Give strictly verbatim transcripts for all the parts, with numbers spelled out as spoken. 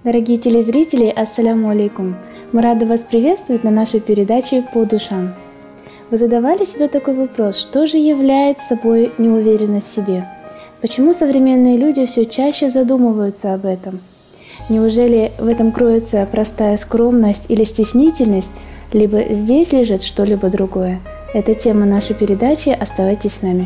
Дорогие телезрители, ассаляму алейкум! Мы рады вас приветствовать на нашей передаче «По душам». Вы задавали себе такой вопрос, что же является собой неуверенность в себе? Почему современные люди все чаще задумываются об этом? Неужели в этом кроется простая скромность или стеснительность, либо здесь лежит что-либо другое? Это тема нашей передачи, оставайтесь с нами.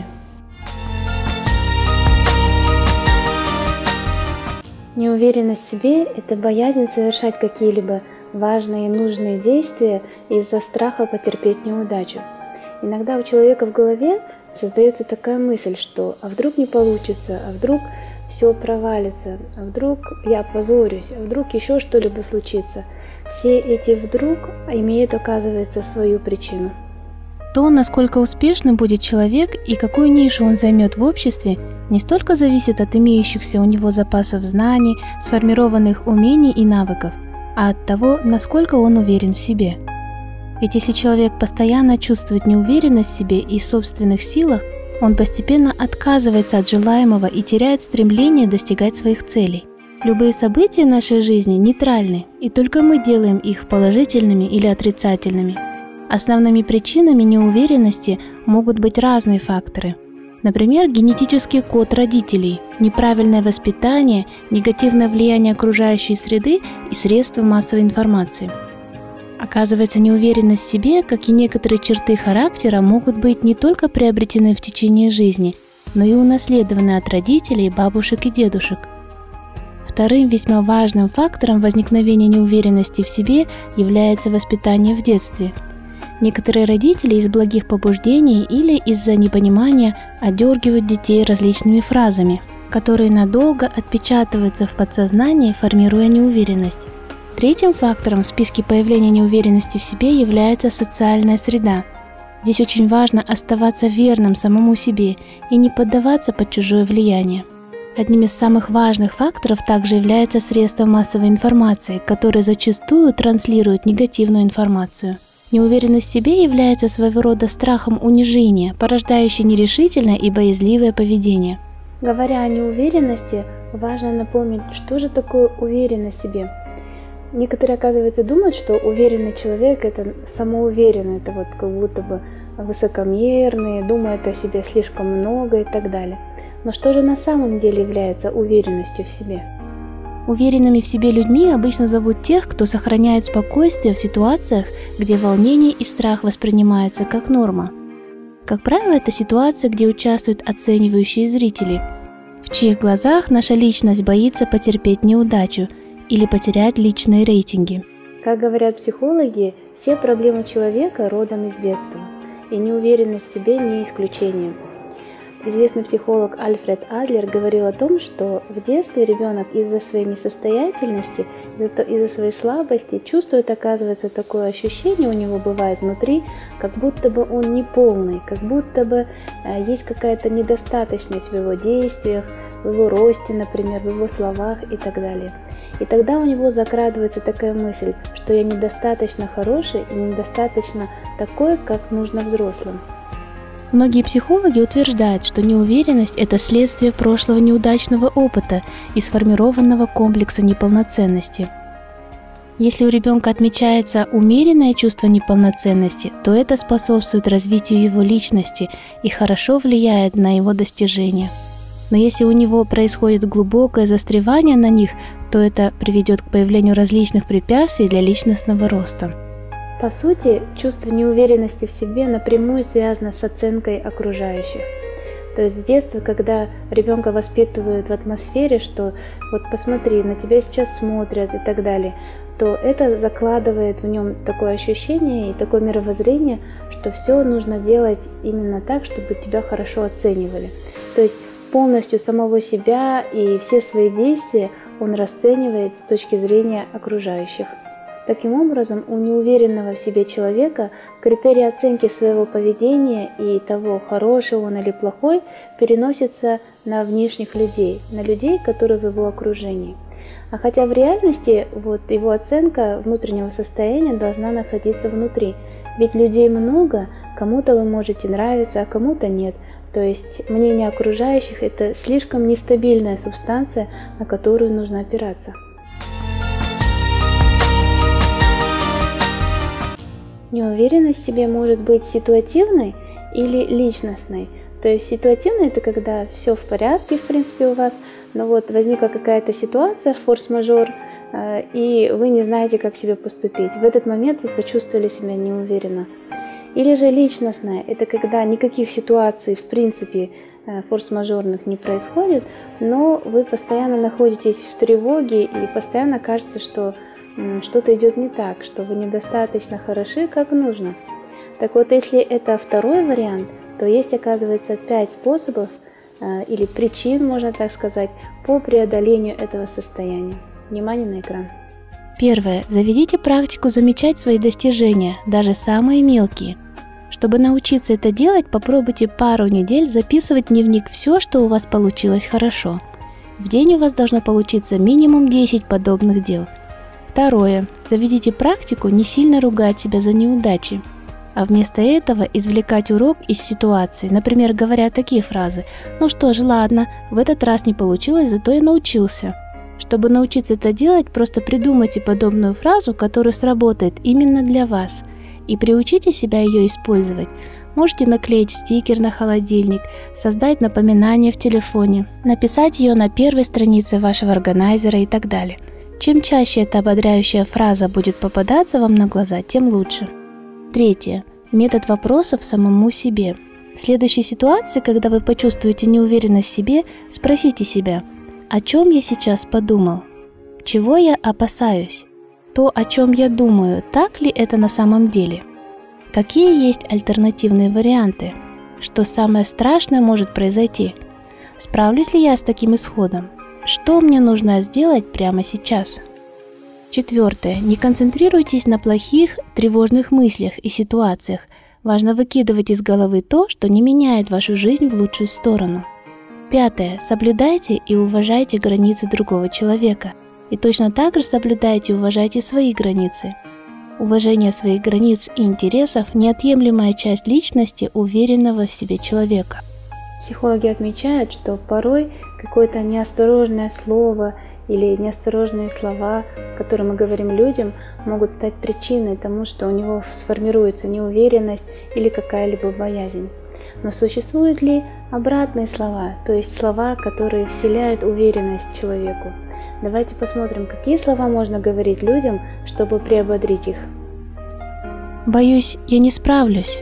Неуверенность в себе – это боязнь совершать какие-либо важные и нужные действия из-за страха потерпеть неудачу. Иногда у человека в голове создается такая мысль, что «а вдруг не получится, а вдруг все провалится, а вдруг я опозорюсь, а вдруг еще что-либо случится». Все эти «вдруг» имеют, оказывается, свою причину. То, насколько успешным будет человек и какую нишу он займет в обществе, не столько зависит от имеющихся у него запасов знаний, сформированных умений и навыков, а от того, насколько он уверен в себе. Ведь если человек постоянно чувствует неуверенность в себе и собственных силах, он постепенно отказывается от желаемого и теряет стремление достигать своих целей. Любые события нашей жизни нейтральны, и только мы делаем их положительными или отрицательными. Основными причинами неуверенности могут быть разные факторы. Например, генетический код родителей, неправильное воспитание, негативное влияние окружающей среды и средства массовой информации. Оказывается, неуверенность в себе, как и некоторые черты характера, могут быть не только приобретены в течение жизни, но и унаследованы от родителей, бабушек и дедушек. Вторым весьма важным фактором возникновения неуверенности в себе является воспитание в детстве. Некоторые родители из благих побуждений или из-за непонимания одергивают детей различными фразами, которые надолго отпечатываются в подсознании, формируя неуверенность. Третьим фактором в списке появления неуверенности в себе является социальная среда. Здесь очень важно оставаться верным самому себе и не поддаваться под чужое влияние. Одним из самых важных факторов также является средства массовой информации, которые зачастую транслируют негативную информацию. Неуверенность в себе является своего рода страхом унижения, порождающей нерешительное и боязливое поведение. Говоря о неуверенности, важно напомнить, что же такое уверенность в себе. Некоторые, оказывается, думают, что уверенный человек – это самоуверенный, это вот как будто бы высокомерный, думает о себе слишком много и так далее. Но что же на самом деле является уверенностью в себе? Уверенными в себе людьми обычно зовут тех, кто сохраняет спокойствие в ситуациях, где волнение и страх воспринимаются как норма. Как правило, это ситуация, где участвуют оценивающие зрители, в чьих глазах наша личность боится потерпеть неудачу или потерять личные рейтинги. Как говорят психологи, все проблемы человека родом из детства, и неуверенность в себе не исключение. Известный психолог Альфред Адлер говорил о том, что в детстве ребенок из-за своей несостоятельности, из-за, из-за своей слабости чувствует, оказывается, такое ощущение у него бывает внутри, как будто бы он неполный, как будто бы э, есть какая-то недостаточность в его действиях, в его росте, например, в его словах и так далее. И тогда у него закрадывается такая мысль, что я недостаточно хороший и недостаточно такой, как нужно взрослым. Многие психологи утверждают, что неуверенность – это следствие прошлого неудачного опыта и сформированного комплекса неполноценности. Если у ребенка отмечается умеренное чувство неполноценности, то это способствует развитию его личности и хорошо влияет на его достижения. Но если у него происходит глубокое застревание на них, то это приведет к появлению различных препятствий для личностного роста. По сути, чувство неуверенности в себе напрямую связано с оценкой окружающих. То есть с детства, когда ребенка воспитывают в атмосфере, что вот посмотри, на тебя сейчас смотрят и так далее, то это закладывает в нем такое ощущение и такое мировоззрение, что все нужно делать именно так, чтобы тебя хорошо оценивали. То есть полностью самого себя и все свои действия он расценивает с точки зрения окружающих. Таким образом, у неуверенного в себе человека критерий оценки своего поведения и того, хороший он или плохой, переносится на внешних людей, на людей, которые в его окружении. А хотя в реальности вот, его оценка внутреннего состояния должна находиться внутри. Ведь людей много, кому-то вы можете нравиться, а кому-то нет. То есть мнение окружающих – это слишком нестабильная субстанция, на которую нужно опираться. Неуверенность в себе может быть ситуативной или личностной. То есть ситуативно это когда все в порядке, в принципе, у вас, но вот возникла какая-то ситуация, форс-мажор, и вы не знаете, как себе поступить. В этот момент вы почувствовали себя неуверенно. Или же личностное, это когда никаких ситуаций, в принципе, форс-мажорных не происходит, но вы постоянно находитесь в тревоге и постоянно кажется, что что-то идет не так, что вы недостаточно хороши, как нужно. Так вот, если это второй вариант, то есть, оказывается, пять способов э, или причин, можно так сказать, по преодолению этого состояния. Внимание на экран. Первое. Заведите практику замечать свои достижения, даже самые мелкие. Чтобы научиться это делать, попробуйте пару недель записывать в дневник все, что у вас получилось хорошо. В день у вас должно получиться минимум десять подобных дел. Второе. Заведите практику не сильно ругать себя за неудачи, а вместо этого извлекать урок из ситуации, например, говоря такие фразы: «Ну что ж, ладно, в этот раз не получилось, зато я научился». Чтобы научиться это делать, просто придумайте подобную фразу, которая сработает именно для вас, и приучите себя ее использовать. Можете наклеить стикер на холодильник, создать напоминание в телефоне, написать ее на первой странице вашего органайзера и так далее. Чем чаще эта ободряющая фраза будет попадаться вам на глаза, тем лучше. Третье. Метод вопросов самому себе. В следующей ситуации, когда вы почувствуете неуверенность в себе, спросите себя: о чем я сейчас подумал? Чего я опасаюсь? То, о чем я думаю, так ли это на самом деле? Какие есть альтернативные варианты? Что самое страшное может произойти? Справлюсь ли я с таким исходом? Что мне нужно сделать прямо сейчас? Четвертое. Не концентрируйтесь на плохих, тревожных мыслях и ситуациях. Важно выкидывать из головы то, что не меняет вашу жизнь в лучшую сторону. Пятое. Соблюдайте и уважайте границы другого человека. И точно так же соблюдайте и уважайте свои границы. Уважение своих границ и интересов – неотъемлемая часть личности уверенного в себе человека. Психологи отмечают, что порой какое-то неосторожное слово или неосторожные слова, которые мы говорим людям, могут стать причиной тому, что у него сформируется неуверенность или какая-либо боязнь. Но существуют ли обратные слова, то есть слова, которые вселяют уверенность человеку? Давайте посмотрим, какие слова можно говорить людям, чтобы приободрить их. Боюсь, я не справлюсь.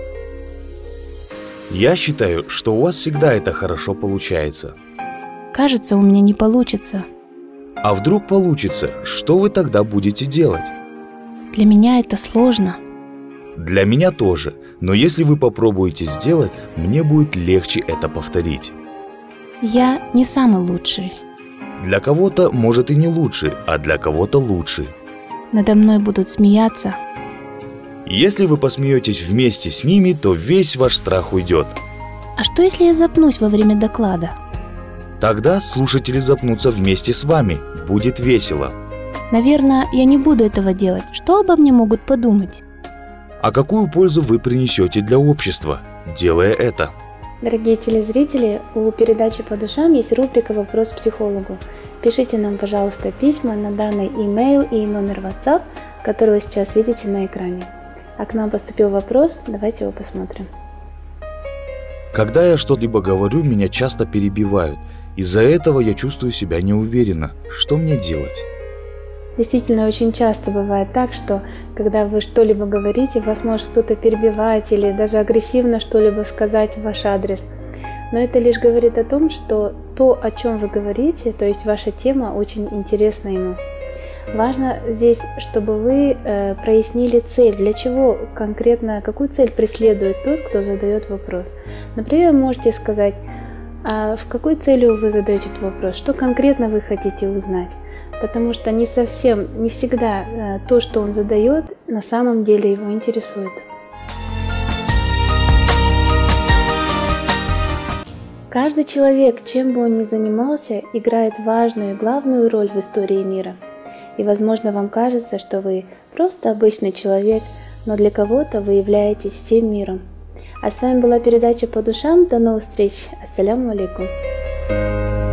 Я считаю, что у вас всегда это хорошо получается. Кажется, у меня не получится. А вдруг получится, что вы тогда будете делать? Для меня это сложно. Для меня тоже, но если вы попробуете сделать, мне будет легче это повторить. Я не самый лучший. Для кого-то, может, и не лучший, а для кого-то лучший. Надо мной будут смеяться. Если вы посмеетесь вместе с ними, то весь ваш страх уйдет. А что, если я запнусь во время доклада? Тогда слушатели запнутся вместе с вами. Будет весело. Наверное, я не буду этого делать. Что обо мне могут подумать? А какую пользу вы принесете для общества, делая это? Дорогие телезрители, у передачи «По душам» есть рубрика «Вопрос психологу». Пишите нам, пожалуйста, письма на данный имейл и номер WhatsApp, который вы сейчас видите на экране. А к нам поступил вопрос, давайте его посмотрим. Когда я что-либо говорю, меня часто перебивают. Из-за этого я чувствую себя неуверенно. Что мне делать? Действительно, очень часто бывает так, что когда вы что-либо говорите, вас может кто-то перебивать или даже агрессивно что-либо сказать в ваш адрес. Но это лишь говорит о том, что то, о чем вы говорите, то есть ваша тема, очень интересна ему. Важно здесь, чтобы вы э, прояснили цель, для чего конкретно, какую цель преследует тот, кто задает вопрос. Например, вы можете сказать, а в какой целью вы задаете этот вопрос, что конкретно вы хотите узнать. Потому что не совсем, не всегда э, то, что он задает, на самом деле его интересует. Каждый человек, чем бы он ни занимался, играет важную и главную роль в истории мира. И, возможно, вам кажется, что вы просто обычный человек, но для кого-то вы являетесь всем миром. А с вами была передача «По душам». До новых встреч. Ассаляму алейкум.